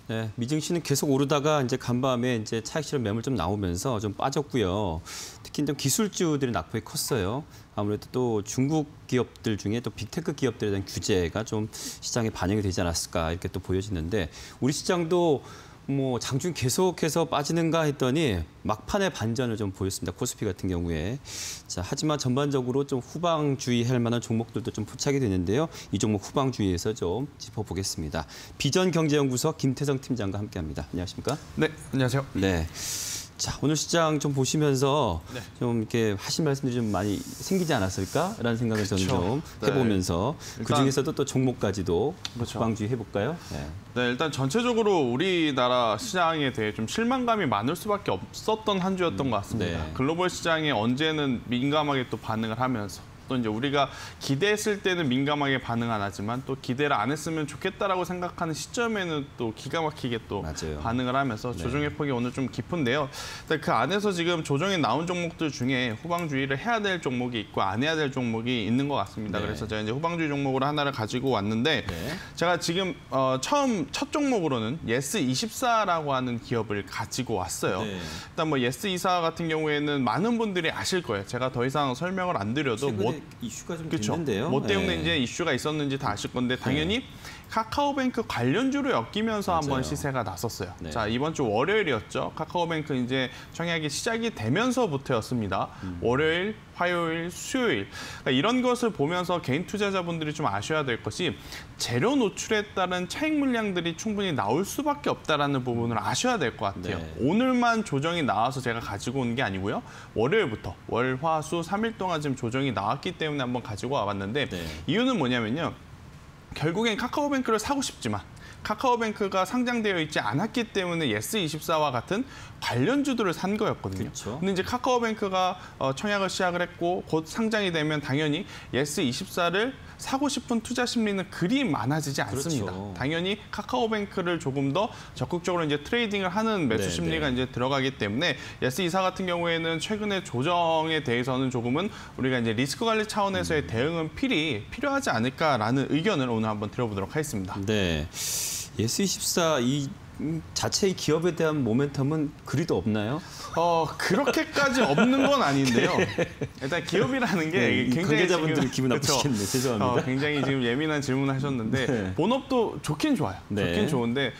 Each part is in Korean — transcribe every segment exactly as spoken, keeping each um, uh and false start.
네, 미증시는 계속 오르다가 이제 간밤에 이제 차익 실현 매물 좀 나오면서 좀 빠졌고요. 특히 좀 기술주들이 낙폭이 컸어요. 아무래도 또 중국 기업들 중에 또 빅테크 기업들에 대한 규제가 좀 시장에 반영이 되지 않았을까 이렇게 또 보여지는데 우리 시장도 뭐 장중 계속해서 빠지는가 했더니 막판에 반전을 좀 보였습니다. 코스피 같은 경우에. 자, 하지만 전반적으로 좀 후방주의할 만한 종목들도 좀 포착이 되는데요. 이 종목 후방주의에서 좀 짚어보겠습니다. 비전경제연구소 김태성 팀장과 함께합니다. 안녕하십니까? 네, 안녕하세요. 네. 자, 오늘 시장 좀 보시면서 네. 좀 이렇게 하신 말씀들이 좀 많이 생기지 않았을까라는 생각을 그쵸. 저는 좀 네. 해보면서 일단, 그중에서도 또 종목까지도 그렇죠. 후방주의 해볼까요? 네. 네, 일단 전체적으로 우리나라 시장에 대해 좀 실망감이 많을 수밖에 없었던 한 주였던 것 같습니다. 네. 글로벌 시장에 언제는 민감하게 또 반응을 하면서 또 이제 우리가 기대했을 때는 민감하게 반응 안 하지만 또 기대를 안 했으면 좋겠다라고 생각하는 시점에는 또 기가 막히게 또 맞아요. 반응을 하면서 조정의 폭이 오늘 좀 깊은데요. 그 안에서 지금 조정에 나온 종목들 중에 후방주의를 해야 될 종목이 있고 안 해야 될 종목이 있는 것 같습니다. 네. 그래서 제가 이제 후방주의 종목으로 하나를 가지고 왔는데 네. 제가 지금 어, 처음 첫 종목으로는 예스 이십사라고 하는 기업을 가지고 왔어요. 네. 일단 뭐 예스 이십사 같은 경우에는 많은 분들이 아실 거예요. 제가 더 이상 설명을 안 드려도 뭐 이슈가 좀 그렇죠. 됐는데요. 뭐 때문에 네. 이제 이슈가 있었는지 다 아실 건데 당연히 네. 카카오뱅크 관련주로 엮이면서 맞아요. 한번 시세가 났었어요. 네. 자, 이번 주 월요일이었죠. 카카오뱅크 이제 청약이 시작이 되면서부터였습니다. 음. 월요일, 화요일, 수요일. 그러니까 이런 것을 보면서 개인 투자자분들이 좀 아셔야 될 것이 재료 노출에 따른 차익 물량들이 충분히 나올 수밖에 없다라는 부분을 아셔야 될 것 같아요. 네. 오늘만 조정이 나와서 제가 가지고 온 게 아니고요. 월요일부터 월, 화, 수 삼 일 동안 지금 조정이 나왔기 때문에 한번 가지고 와봤는데 네. 이유는 뭐냐면요. 결국엔 카카오뱅크를 사고 싶지만 카카오뱅크가 상장되어 있지 않았기 때문에 예스 이십사와 같은 관련주들을 산 거였거든요. 그렇죠. 근데 이제 카카오뱅크가 청약을 시작을 했고 곧 상장이 되면 당연히 예스 이십사를 사고 싶은 투자 심리는 그리 많아지지 않습니다. 그렇죠. 당연히 카카오뱅크를 조금 더 적극적으로 이제 트레이딩을 하는 매수 네, 심리가 네. 이제 들어가기 때문에 예스 이십사 같은 경우에는 최근에 조정에 대해서는 조금은 우리가 이제 리스크 관리 차원에서의 음. 대응은 필히 필요하지 않을까라는 의견을 오늘 한번 들어보도록 하겠습니다. 네. 예스 이십사 이 자체의 기업에 대한 모멘텀은 그리도 없나요? 어 그렇게까지 없는 건 아닌데요. 일단 기업이라는 게 네, 굉장히 관계자분들 기분 나쁘시겠네. 죄송합니다. 어, 굉장히 지금 예민한 질문을 하셨는데 네. 본업도 좋긴 좋아요. 네. 좋긴 좋은데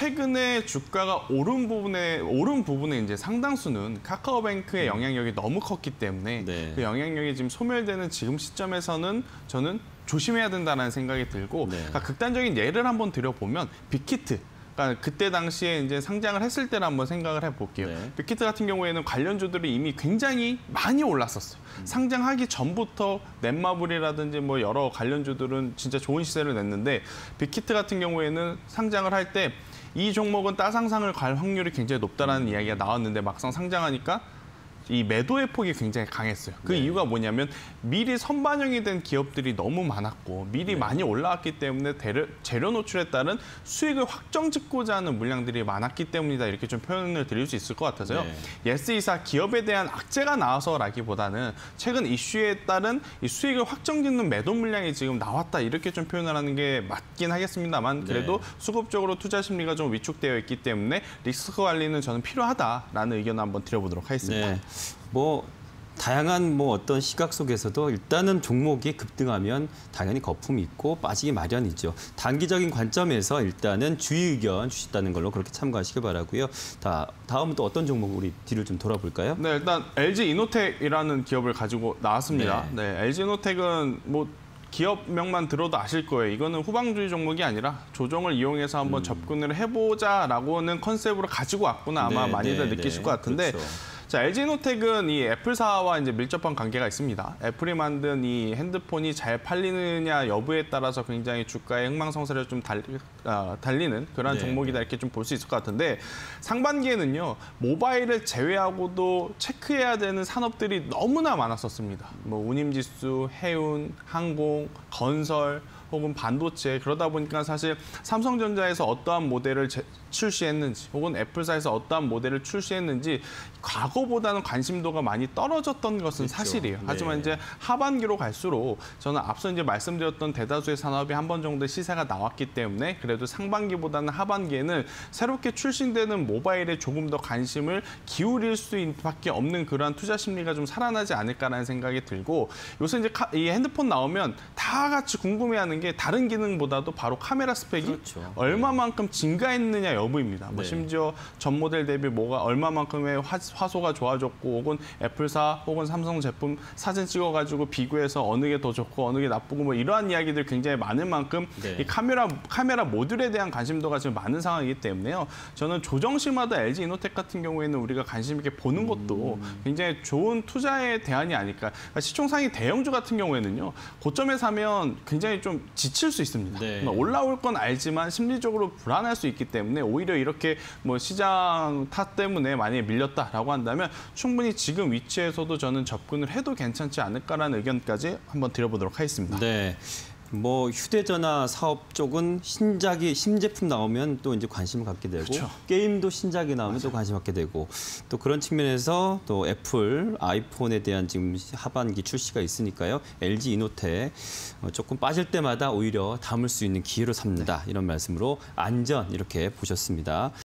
최근에 주가가 오른 부분에 오른 부분에 이제 상당수는 카카오뱅크의 영향력이 너무 컸기 때문에 네. 그 영향력이 지금 소멸되는 지금 시점에서는 저는 조심해야 된다는 생각이 들고 네. 그러니까 극단적인 예를 한번 들어보면 빅히트. 그러니까 그때 당시에 이제 상장을 했을 때를 한번 생각을 해볼게요. 네. 빅히트 같은 경우에는 관련주들이 이미 굉장히 많이 올랐었어요. 음. 상장하기 전부터 넷마블이라든지 뭐 여러 관련주들은 진짜 좋은 시세를 냈는데 빅히트 같은 경우에는 상장을 할 때 이 종목은 따상상을 갈 확률이 굉장히 높다라는 음. 이야기가 나왔는데 막상 상장하니까 이 매도의 폭이 굉장히 강했어요. 그 네. 이유가 뭐냐면 미리 선반영이 된 기업들이 너무 많았고 미리 네. 많이 올라왔기 때문에 대려, 재료 노출에 따른 수익을 확정 짓고자 하는 물량들이 많았기 때문이다. 이렇게 좀 표현을 드릴 수 있을 것 같아서요. 네. 예스 이십사 기업에 대한 악재가 나와서라기보다는 최근 이슈에 따른 이 수익을 확정 짓는 매도 물량이 지금 나왔다. 이렇게 좀 표현을 하는 게 맞긴 하겠습니다만 그래도 네. 수급적으로 투자 심리가 좀 위축되어 있기 때문에 리스크 관리는 저는 필요하다라는 의견을 한번 드려보도록 하겠습니다. 네. 뭐 다양한 뭐 어떤 시각 속에서도 일단은 종목이 급등하면 당연히 거품이 있고 빠지기 마련이죠. 단기적인 관점에서 일단은 주의 의견 주셨다는 걸로 그렇게 참고하시기 바라고요. 다 다음은 또 어떤 종목 우리 뒤를 좀 돌아볼까요? 네, 일단 엘지이노텍이라는 기업을 가지고 나왔습니다. 네, 네 엘지이노텍은 뭐 기업명만 들어도 아실 거예요. 이거는 후방주의 종목이 아니라 조정을 이용해서 한번 음. 접근을 해보자라고는 컨셉으로 가지고 왔구나 아마 네, 많이들 네, 느끼실 네. 것 같은데 그렇죠. 자, 엘지노텍은 이 애플사와 이제 밀접한 관계가 있습니다. 애플이 만든 이 핸드폰이 잘 팔리느냐 여부에 따라서 굉장히 주가의 흥망성쇠를 좀 달리, 어, 달리는 그런 네. 종목이다 이렇게 좀 볼 수 있을 것 같은데 상반기에는요 모바일을 제외하고도 체크해야 되는 산업들이 너무나 많았었습니다. 뭐 운임지수, 해운, 항공, 건설 혹은 반도체 그러다 보니까 사실 삼성전자에서 어떠한 모델을 제, 출시했는지 혹은 애플사에서 어떠한 모델을 출시했는지 과거보다는 관심도가 많이 떨어졌던 것은 그렇죠. 사실이에요. 하지만 네. 이제 하반기로 갈수록 저는 앞서 이제 말씀드렸던 대다수의 산업이 한 번 정도 시세가 나왔기 때문에 그래도 상반기보다는 하반기에는 새롭게 출시되는 모바일에 조금 더 관심을 기울일 수밖에 없는 그러한 투자 심리가 좀 살아나지 않을까라는 생각이 들고 요새 이제 카, 이 핸드폰 나오면 다 같이 궁금해하는 게 다른 기능보다도 바로 카메라 스펙이 그렇죠. 얼마만큼 증가했느냐 여부입니다. 뭐 네. 심지어 전 모델 대비 뭐가 얼마만큼의 화, 화소가 좋아졌고 혹은 애플사 혹은 삼성 제품 사진 찍어가지고 비교해서 어느 게 더 좋고 어느 게 나쁘고 뭐 이러한 이야기들 굉장히 많은 만큼 네. 이 카메라 카메라 모듈에 대한 관심도가 지금 많은 상황이기 때문에요. 저는 조정식마다 엘지 이노텍 같은 경우에는 우리가 관심 있게 보는 것도 음. 굉장히 좋은 투자의 대안이 아닐까. 그러니까 시총상위 대형주 같은 경우에는요. 고점에 사면 굉장히 좀 지칠 수 있습니다. 네. 그러니까 올라올 건 알지만 심리적으로 불안할 수 있기 때문에 오히려 이렇게 뭐 시장 탓 때문에 만약에 밀렸다라고 한다면 충분히 지금 위치에서도 저는 접근을 해도 괜찮지 않을까라는 의견까지 한번 드려보도록 하겠습니다. 네. 뭐 휴대전화 사업 쪽은 신작이 신제품 나오면 또 이제 관심을 갖게 되고 그렇죠. 게임도 신작이 나오면 맞아요. 또 관심 갖게 되고 또 그런 측면에서 또 애플 아이폰에 대한 지금 하반기 출시가 있으니까요. 엘지 이노텍 조금 빠질 때마다 오히려 담을 수 있는 기회로 삼는다 이런 말씀으로 안전 이렇게 보셨습니다.